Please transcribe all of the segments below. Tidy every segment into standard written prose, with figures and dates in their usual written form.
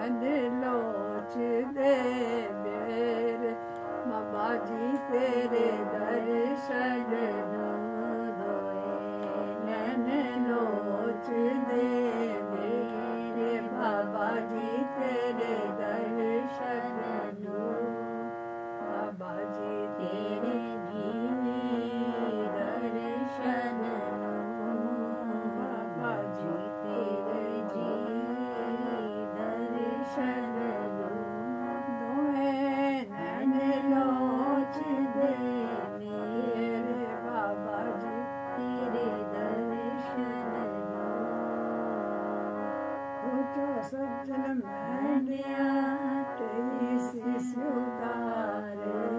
नैन लोच दे मेरे बाबा जी तेरे दर्शन नैन लोच दे मेरे बाबा जी तेरे दर्शन बाबा जी तेरे दर्शन बाबा जी तेरे दर्शन नैन लोच दे मेरे बाबा जी तेरे दर्शन पूछो सज्जन मैंने तेरी सुधारे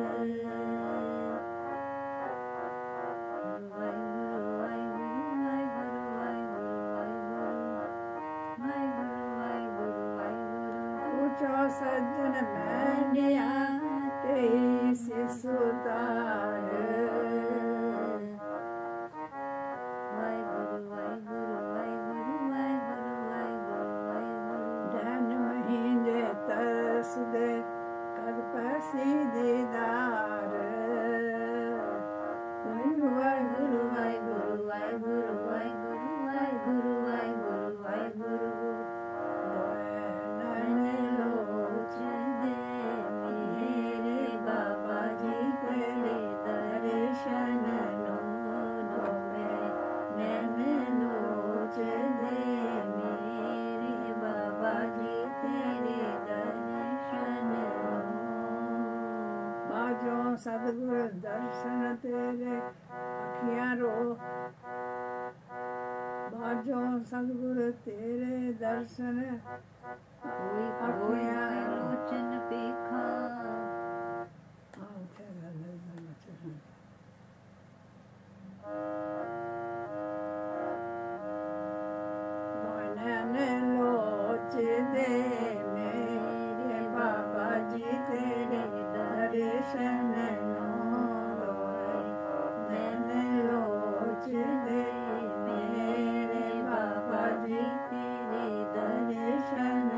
पूछो सज्जन मैंने तेरी सुधारे तरस दे कर पैसी दीदार गुरु वाय गुरु वाय गुरु वाय गुरु वाय गुरु वाय गुरु वाय गुरु वाय गुरु नैन लोच दे मेरे बाबा जी तेरे दर्शन नैन लोच दे मेरे बाबा जी तेरे बाजो सदगुरु दर्शन तेरे अखियां रो बाजो सदगुरु तेरे दर्शन अखियां लोचन पेखा नैन लोच दे मेरे बाबा जी तेरे दर्शन नैन लोच दे मेरे बाबा जी तेरे दर्शन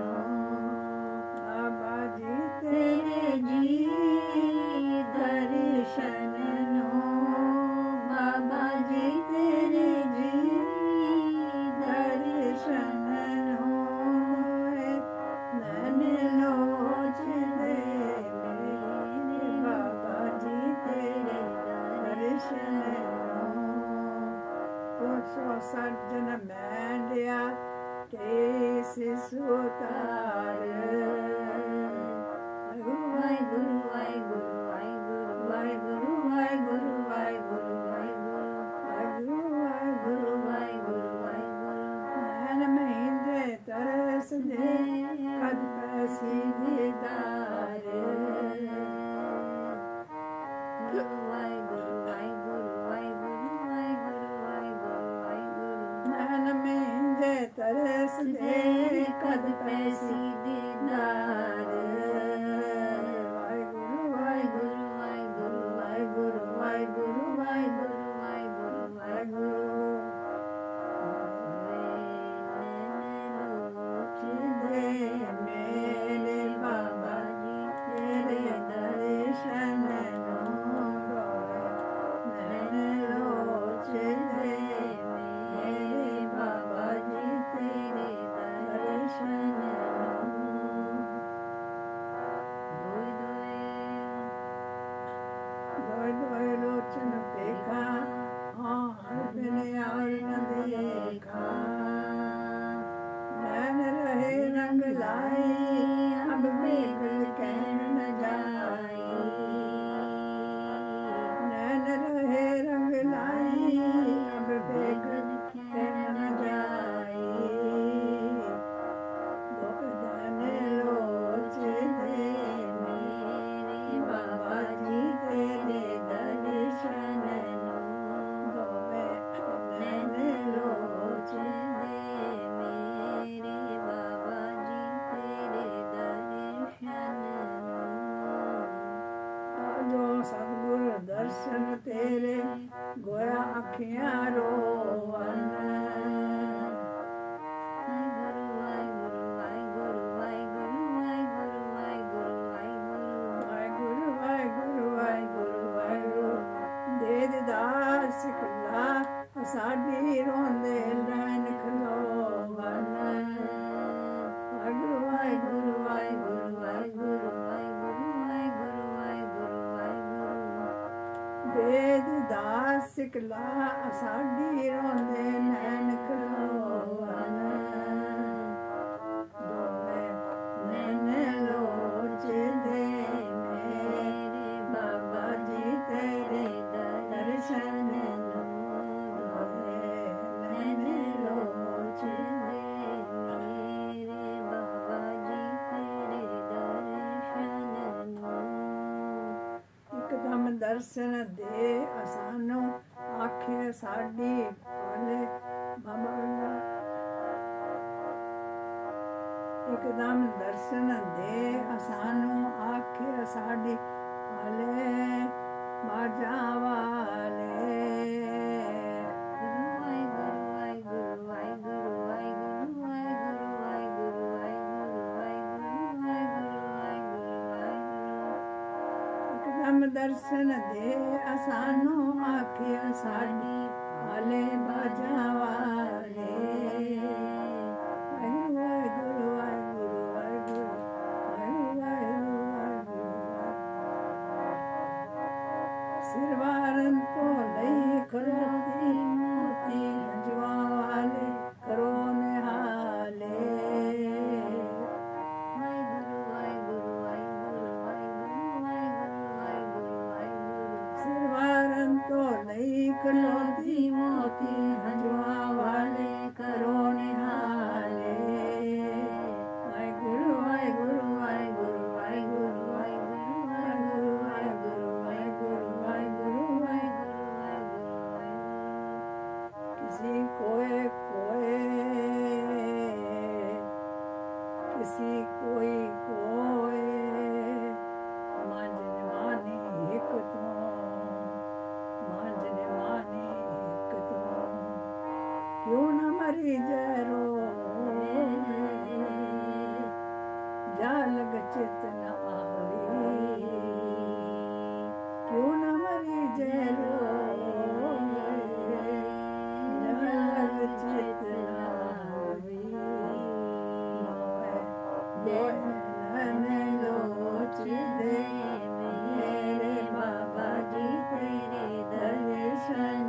बाबा जी तेरे दर्शन बाबा जी तेरे दर्शन नैन लोच दे मेरे बाबा जी तेरे दर्शन पूछो सज्जन मैंडिया तेस सुतार गुरु वाय गुरु वाय गुरु वाय गुरु वाय गुरु वाय गुरु वाय गुरु वाय गुरु वाय गुरु वाय गुरु वाय गुरु नैन महींद्र तरस दे कद पैसी दीदार गुरु वाय गुरु वाय गुरु वाय गुरु वाय गुरु वाय गुरु वाय गुरु नैन महींद्र तरस दे कद पैसी दीदार वाय गुरु वाय गुरु वाय गुरु वाय गुरु वाय गुरु वाय गुरु वाय गुरु वाय गुरु मेरे बाबा जी तेरे दर्शन नैन लोच दे मेरे बाबा जी तेरे दर्शन दोय लोचन देखा हर बिन और न देखा नैन रहे रंग लाई अब बेगल कहन न जाई नैन रहे रंग लाई अब बेगल कहन न जाई नैन लोच दे मेरे बाबा जी तेरे दर्शन नैन लोच दे मेरे बाबा जी तेरे ਸਿਕਲਾ ਸਾਡੀ ਰੋਂਦੇ ਨੈਣ ਖਲੋਵਨ ਦੋਵੇਂ ਨੈਣ ਲੋਚਦੇ ਮੇਰੇ ਬਾਬਾ ਜੀ ਤੇਰੇ ਦਰਸ਼ਨ ਨੂੰ ਦੋਵੇਂ ਨੈਣ ਲੋਚਦੇ ਮੇਰੇ ਬਾਬਾ ਜੀ ਤੇਰੇ ਦਰਸ਼ਨ ਨੂੰ ਇੱਕਦਮ ਦਰਸ਼ਨ ਦੇ ਅਸਾਨੂੰ ਆਖੇ ਸਾਡੀ ਭੋਲੇ ਬਾਬਾ ਇੱਕਦਮ ਦਰਸ਼ਨ ਦੇ ਅਸਾਨੂੰ ਆਖੇ ਸਾਡੀ ਭੋਲੇ ਬਾਜਾ ਵਾਲੇ ਦਰਸ਼ਨ ਦੇ ਅਸਾਨੂੰ ਆਖਿਆ ਸਾਡੀ ਵਾਲੇ ਬਾਜਾ ਵਾਲੇ ਵਾਹਿਗੁਰੂ ਵਾਹਿਗੁਰੂ ਵਾਹਿਗੁਰੂ ਵਾਹਿਗੁਰੂ ਸਿਰ ਵਾਰਨ ਤੋਂ ਲਈ ਖਲੋਤੀ ਮੋਤੀ ਹੰਝੂਆਂ ਵਾਲੇ ਕਰੋ ਨਿਹਾਲੇ ਖਲੋਤੀ ਮੋਤੀ ਹੰਝੂਆਂ ਵਾਲੇ ਕਰੋ ਨਿਹਾਲੇ ਵਾਹਿਗੁਰੂ ਵਾਹਿਗੁਰੂ ਵਾਹਿਗੁਰੂ ਵਾਹਿਗੁਰੂ ਵਾਹਿਗੁਰੂ ਵਾਹਿਗੁਰੂ ਵਾਹਿਗੁਰੂ ਵਾਹਿਗੁਰੂ ਵਾਹਿਗੁਰੂ ਕਿਸੀ ਕੋਏ ਕੋਏ ਕਿਸੀ ਕੋਈ ਕੋਏ ਮੰਜ ਨਿਵਾਨੀ ਇੱਕ ਤੋਂ क्यों न मरी जरो जालग चित न आवी क्यों न मरी जरो जालग चित न आवी नैन लोच दे मेरे बाबा जी तेरे दर्शन